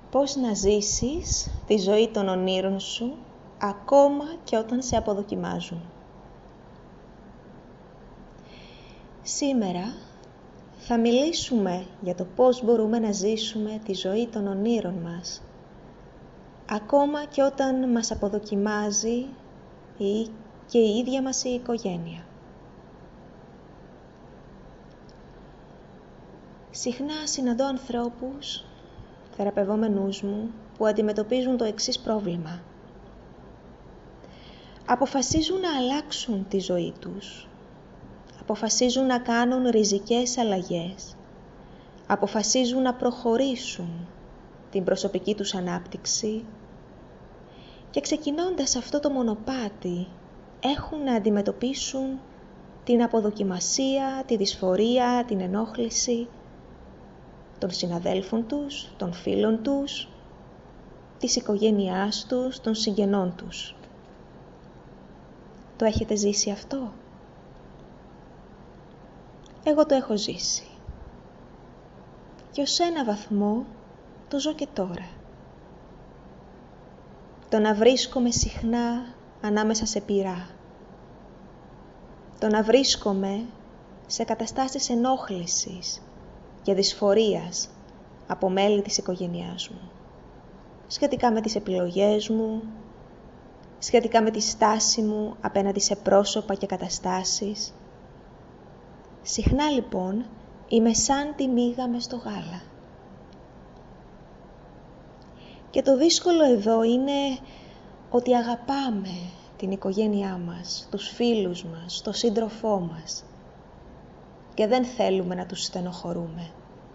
Πώς να ζήσεις τη ζωή των ονείρων σου ακόμα και όταν σε αποδοκιμάζουν. Σήμερα θα μιλήσουμε για το πώς μπορούμε να ζήσουμε τη ζωή των ονείρων μας ακόμα και όταν μας αποδοκιμάζει και η ίδια μας η οικογένεια. Συχνά συναντώ ανθρώπους, θεραπευόμενους μου, που αντιμετωπίζουν το εξής πρόβλημα. Αποφασίζουν να αλλάξουν τη ζωή τους. Αποφασίζουν να κάνουν ριζικές αλλαγές. Αποφασίζουν να προχωρήσουν την προσωπική τους ανάπτυξη και ξεκινώντας αυτό το μονοπάτι έχουν να αντιμετωπίσουν την αποδοκιμασία, τη δυσφορία, την ενόχληση των συναδέλφων τους, των φίλων τους, της οικογένειάς τους, των συγγενών τους. Το έχετε ζήσει αυτό? Εγώ το έχω ζήσει. Και ως ένα βαθμό το ζω και τώρα. Το να βρίσκομαι συχνά ανάμεσα σε πυρά. Το να βρίσκομαι σε καταστάσεις ενόχλησης και δυσφορίας από μέλη της οικογένειάς μου. Σχετικά με τις επιλογές μου, σχετικά με τη στάση μου απέναντι σε πρόσωπα και καταστάσεις. Συχνά λοιπόν είμαι σαν τη μύγα μες στο γάλα. Και το δύσκολο εδώ είναι ότι αγαπάμε την οικογένειά μας, τους φίλους μας, τον σύντροφό μας και δεν θέλουμε να τους στενοχωρούμε.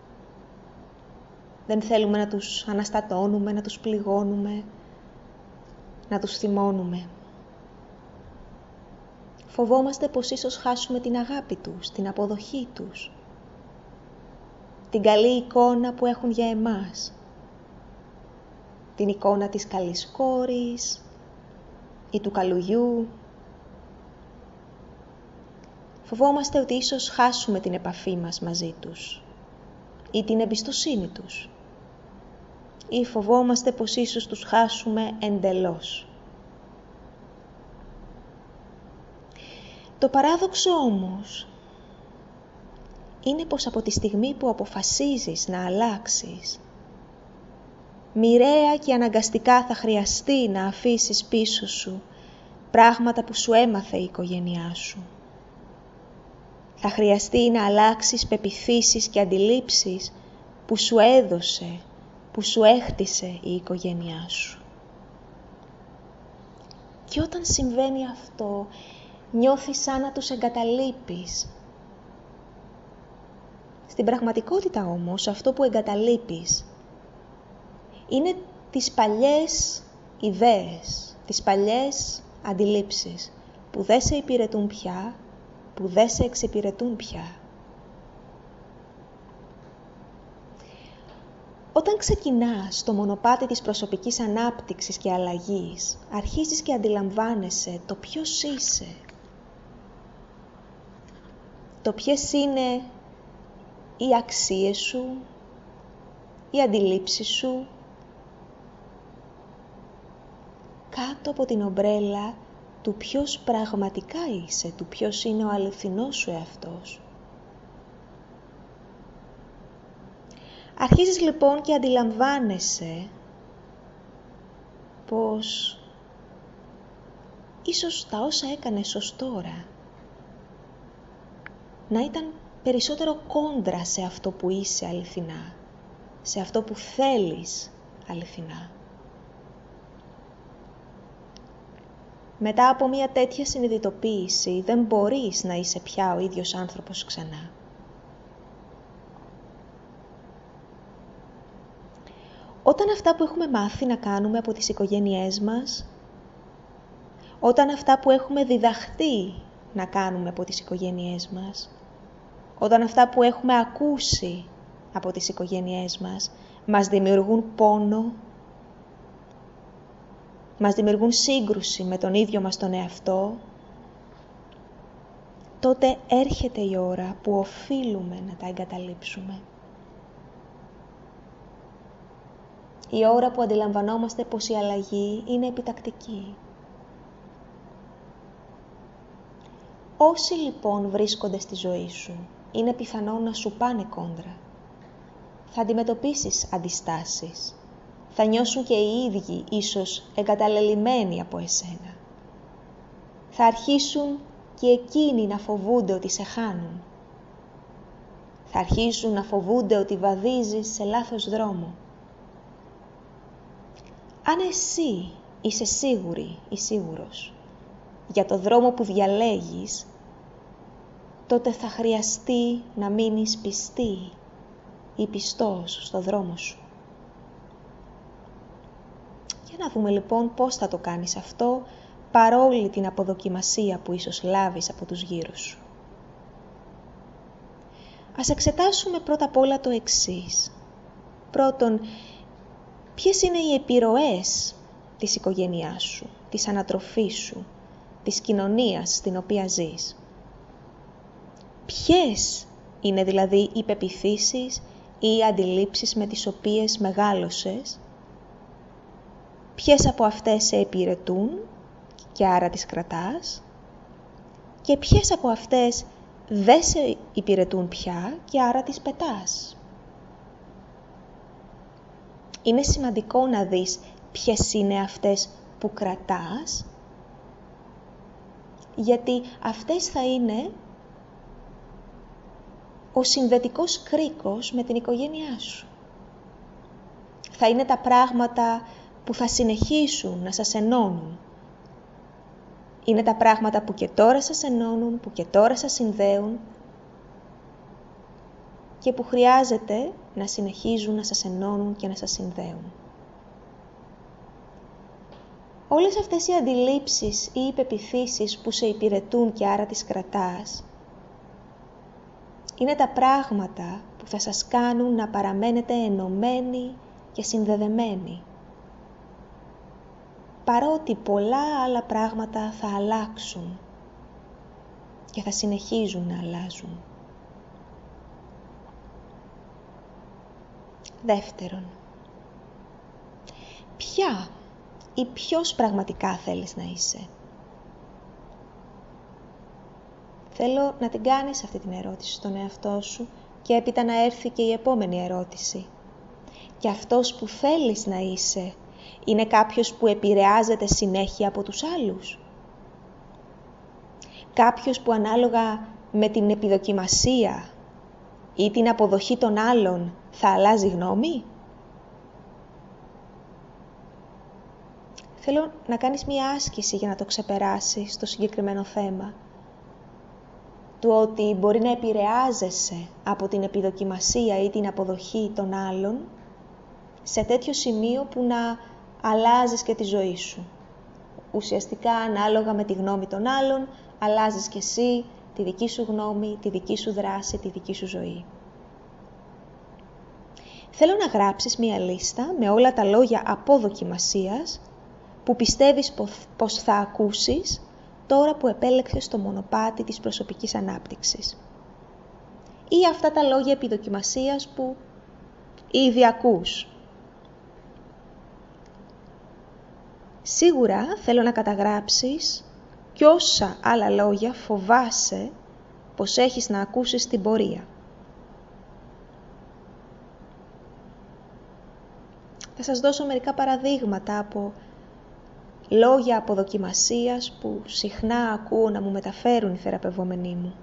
Δεν θέλουμε να τους αναστατώνουμε, να τους πληγώνουμε, να τους θυμώνουμε. Φοβόμαστε πως ίσως χάσουμε την αγάπη τους, την αποδοχή τους, την καλή εικόνα που έχουν για εμάς, την εικόνα της καλής κόρης ή του καλογιού. Φοβόμαστε ότι ίσως χάσουμε την επαφή μας μαζί τους ή την εμπιστοσύνη τους ή φοβόμαστε πως ίσως τους χάσουμε εντελώς. Το παράδοξο όμως είναι πως από τη στιγμή που αποφασίζεις να αλλάξεις, μοιραία και αναγκαστικά θα χρειαστεί να αφήσεις πίσω σου πράγματα που σου έμαθε η οικογένειά σου. Θα χρειαστεί να αλλάξεις πεποιθήσεις και αντιλήψεις που σου έδωσε, που σου έχτισε η οικογένειά σου. Και όταν συμβαίνει αυτό, νιώθεις σαν να τους εγκαταλείπεις. Στην πραγματικότητα όμως, αυτό που εγκαταλείπεις είναι τις παλιές ιδέες, τις παλιές αντιλήψεις που δεν σε υπηρετούν πια, που δεν σε εξυπηρετούν πια. Όταν ξεκινάς το μονοπάτι της προσωπικής ανάπτυξης και αλλαγής, αρχίζεις και αντιλαμβάνεσαι το ποιος είσαι, το ποιες είναι οι αξίες σου, οι αντιλήψεις σου, κάτω από την ομπρέλα του ποιος πραγματικά είσαι, του ποιος είναι ο αληθινός σου εαυτός. Αρχίζεις λοιπόν και αντιλαμβάνεσαι πως ίσως τα όσα έκανες ως τώρα να ήταν περισσότερο κόντρα σε αυτό που είσαι αληθινά, σε αυτό που θέλεις αληθινά. Μετά από μια τέτοια συνειδητοποίηση δεν μπορείς να είσαι πια ο ίδιος άνθρωπος ξανά. Όταν αυτά που έχουμε μάθει να κάνουμε από τις οικογένειές μας, όταν αυτά που έχουμε διδαχτεί να κάνουμε από τις οικογένειές μας, όταν αυτά που έχουμε ακούσει από τις οικογένειές μας δημιουργούν πόνο, μας δημιουργούν σύγκρουση με τον ίδιο μας τον εαυτό, τότε έρχεται η ώρα που οφείλουμε να τα εγκαταλείψουμε. η ώρα που αντιλαμβανόμαστε πως η αλλαγή είναι επιτακτική. Όσοι λοιπόν βρίσκονται στη ζωή σου, είναι πιθανό να σου πάνε κόντρα. Θα αντιμετωπίσεις αντιστάσεις. Θα νιώσουν και οι ίδιοι ίσως εγκαταλελειμμένοι από εσένα. Θα αρχίσουν και εκείνοι να φοβούνται ότι σε χάνουν. Θα αρχίσουν να φοβούνται ότι βαδίζεις σε λάθος δρόμο. Αν εσύ είσαι σίγουρη ή σίγουρος για το δρόμο που διαλέγεις, τότε θα χρειαστεί να μείνεις πιστή ή πιστός στο δρόμο σου. Για να δούμε λοιπόν πώς θα το κάνεις αυτό, παρόλη την αποδοκιμασία που ίσως λάβεις από τους γύρω σου. Ας εξετάσουμε πρώτα απ' όλα το εξής. Πρώτον, ποιες είναι οι επιρροές της οικογένειάς σου, της ανατροφής σου, της κοινωνίας στην οποία ζεις. Ποιες είναι δηλαδή οι πεποιθήσεις ή οι αντιλήψεις με τις οποίες μεγάλωσες, ποιες από αυτές σε υπηρετούν και άρα τις κρατάς και ποιες από αυτές δεν σε υπηρετούν πια και άρα τις πετάς. Είναι σημαντικό να δεις ποιες είναι αυτές που κρατάς, γιατί αυτές θα είναι ο συνδετικός κρίκος με την οικογένειά σου. Θα είναι τα πράγματα που θα συνεχίσουν να σας ενώνουν. Είναι τα πράγματα που και τώρα σας ενώνουν, που και τώρα σας συνδέουν και που χρειάζεται να συνεχίζουν να σας ενώνουν και να σας συνδέουν. Όλες αυτές οι αντιλήψεις ή οι πεποιθήσεις που σε υπηρετούν και άρα τις κρατάς, είναι τα πράγματα που θα σας κάνουν να παραμένετε ενωμένοι και συνδεδεμένοι. Παρότι πολλά άλλα πράγματα θα αλλάξουν και θα συνεχίζουν να αλλάζουν. Δεύτερον, ποια ή ποιος πραγματικά θέλεις να είσαι? Θέλω να την κάνεις αυτή την ερώτηση στον εαυτό σου και έπειτα να έρθει και η επόμενη ερώτηση. Και αυτός που θέλεις να είσαι είναι κάποιος που επηρεάζεται συνέχεια από τους άλλους? Κάποιος που ανάλογα με την επιδοκιμασία ή την αποδοχή των άλλων θα αλλάζει γνώμη? Θέλω να κάνεις μία άσκηση για να το ξεπεράσεις το συγκεκριμένο θέμα. Του ότι μπορεί να επηρεάζεσαι από την επιδοκιμασία ή την αποδοχή των άλλων σε τέτοιο σημείο που να αλλάζεις και τη ζωή σου. Ουσιαστικά ανάλογα με τη γνώμη των άλλων, αλλάζεις και εσύ τη δική σου γνώμη, τη δική σου δράση, τη δική σου ζωή. Θέλω να γράψεις μία λίστα με όλα τα λόγια αποδοκιμασίας που πιστεύεις πως θα ακούσεις τώρα που επέλεξες το μονοπάτι της προσωπικής ανάπτυξης. Ή αυτά τα λόγια επιδοκιμασίας που ήδη ακούς. Σίγουρα θέλω να καταγράψεις κι όσα άλλα λόγια φοβάσαι πως έχεις να ακούσεις στην πορεία. Θα σας δώσω μερικά παραδείγματα από λόγια αποδοκιμασίας που συχνά ακούω να μου μεταφέρουν οι θεραπευόμενοι μου.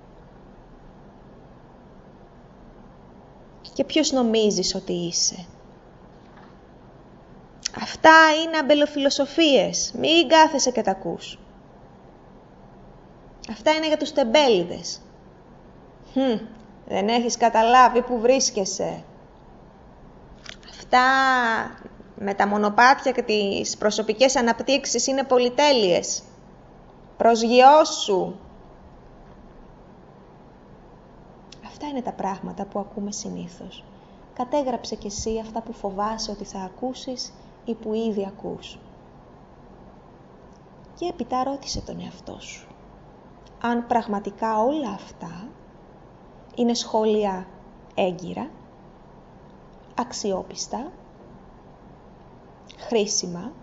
Και ποιος νομίζεις ότι είσαι? Αυτά είναι αμπελοφιλοσοφίες, μην κάθεσαι και τα ακούς. Αυτά είναι για τους τεμπέληδες. Δεν έχεις καταλάβει που βρίσκεσαι. Αυτά με τα μονοπάτια και τις προσωπικές αναπτύξεις είναι πολυτέλειες. Προσγειώσου. Αυτά είναι τα πράγματα που ακούμε συνήθως. Κατέγραψε κι εσύ αυτά που φοβάσαι ότι θα ακούσεις ή που ήδη ακούς. Και έπειτα ρώτησε τον εαυτό σου αν πραγματικά όλα αυτά είναι σχόλια έγκυρα, αξιόπιστα χρήσιμα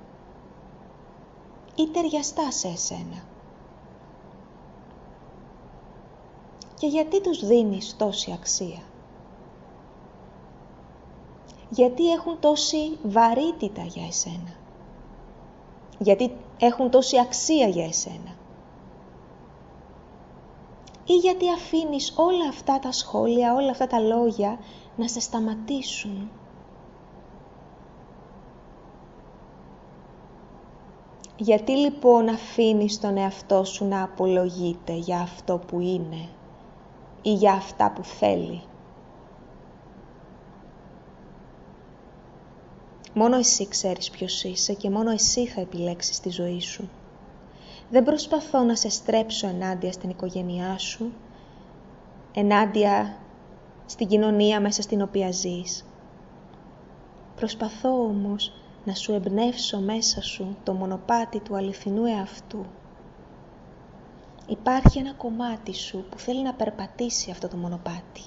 ή ταιριαστά σε εσένα. Και γιατί τους δίνεις τόση αξία? Γιατί έχουν τόση βαρύτητα για εσένα? Γιατί έχουν τόση αξία για εσένα? Ή γιατί αφήνεις όλα αυτά τα σχόλια, όλα αυτά τα λόγια να σε σταματήσουν? Γιατί λοιπόν αφήνεις τον εαυτό σου να απολογείται για αυτό που είναι ή για αυτά που θέλει? Μόνο εσύ ξέρεις ποιος είσαι και μόνο εσύ θα επιλέξεις τη ζωή σου. Δεν προσπαθώ να σε στρέψω ενάντια στην οικογένειά σου, ενάντια στην κοινωνία μέσα στην οποία ζεις. Προσπαθώ όμως να σου εμπνεύσω μέσα σου το μονοπάτι του αληθινού εαυτού. Υπάρχει ένα κομμάτι σου που θέλει να περπατήσει αυτό το μονοπάτι.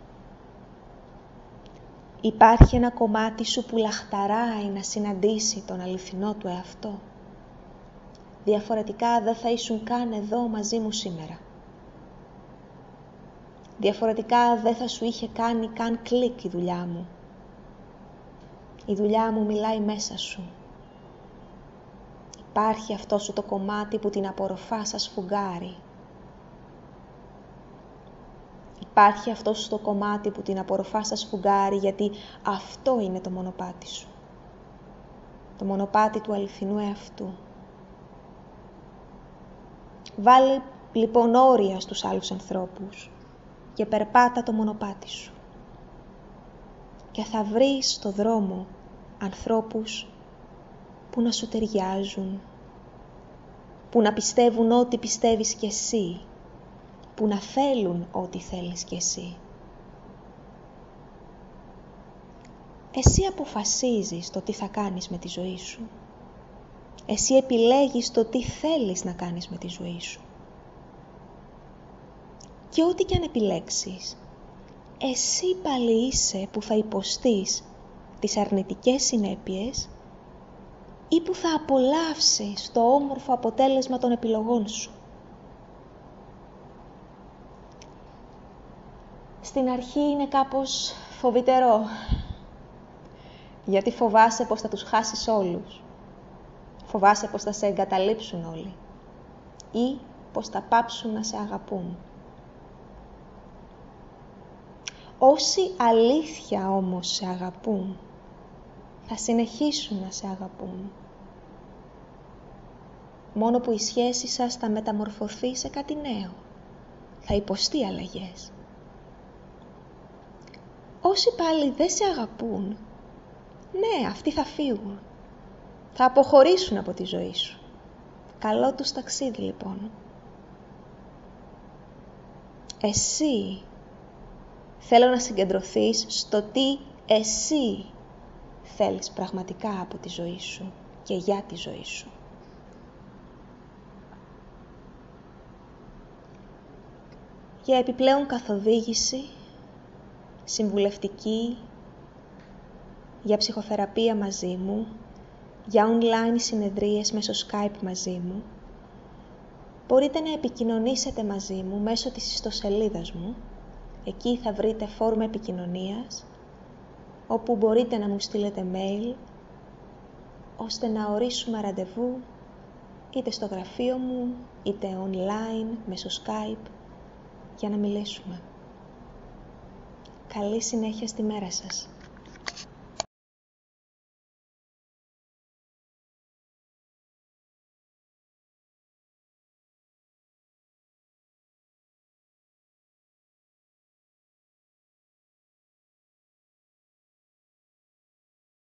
Υπάρχει ένα κομμάτι σου που λαχταράει να συναντήσει τον αληθινό του εαυτό. Διαφορετικά δεν θα ήσουν καν εδώ μαζί μου σήμερα. Διαφορετικά δεν θα σου είχε κάνει καν κλικ η δουλειά μου. Η δουλειά μου μιλάει μέσα σου. Υπάρχει αυτό σου το κομμάτι που την απορροφά σαν σφουγγάρι. Υπάρχει αυτό σου το κομμάτι που την απορροφά σαν σφουγγάρι, γιατί αυτό είναι το μονοπάτι σου. Το μονοπάτι του αληθινού εαυτού. Βάλε λοιπόν όρια στους άλλους ανθρώπους και περπάτα το μονοπάτι σου. Και θα βρεις στο δρόμο ανθρώπους που να σου ταιριάζουν, που να πιστεύουν ό,τι πιστεύεις κι εσύ, που να θέλουν ό,τι θέλεις κι εσύ. Εσύ αποφασίζεις το τι θα κάνεις με τη ζωή σου. Εσύ επιλέγεις το τι θέλεις να κάνεις με τη ζωή σου. Και ό,τι κι αν επιλέξεις, εσύ πάλι είσαι που θα υποστείς τις αρνητικές συνέπειες ή που θα απολαύσεις το όμορφο αποτέλεσμα των επιλογών σου. Στην αρχή είναι κάπως φοβητερό, γιατί φοβάσαι πως θα τους χάσεις όλους. Φοβάσαι πως θα σε εγκαταλείψουν όλοι ή πως θα πάψουν να σε αγαπούν. Όσοι αλήθεια όμως σε αγαπούν, θα συνεχίσουν να σε αγαπούν. Μόνο που η σχέση σας θα μεταμορφωθεί σε κάτι νέο. Θα υποστεί αλλαγές. Όσοι πάλι δεν σε αγαπούν, ναι, αυτοί θα φύγουν. Θα αποχωρήσουν από τη ζωή σου. Καλό τους ταξίδι λοιπόν. Εσύ θέλω να συγκεντρωθείς στο τι εσύ θέλεις πραγματικά από τη ζωή σου και για τη ζωή σου. Για επιπλέον καθοδήγηση, συμβουλευτική, για ψυχοθεραπεία μαζί μου, για online συνεδρίες μέσω Skype μαζί μου, μπορείτε να επικοινωνήσετε μαζί μου μέσω της ιστοσελίδας μου. Εκεί θα βρείτε φόρμα επικοινωνίας, όπου μπορείτε να μου στείλετε mail, ώστε να ορίσουμε ραντεβού, είτε στο γραφείο μου, είτε online, μέσω Skype, για να μιλήσουμε. Καλή συνέχεια στη μέρα σας.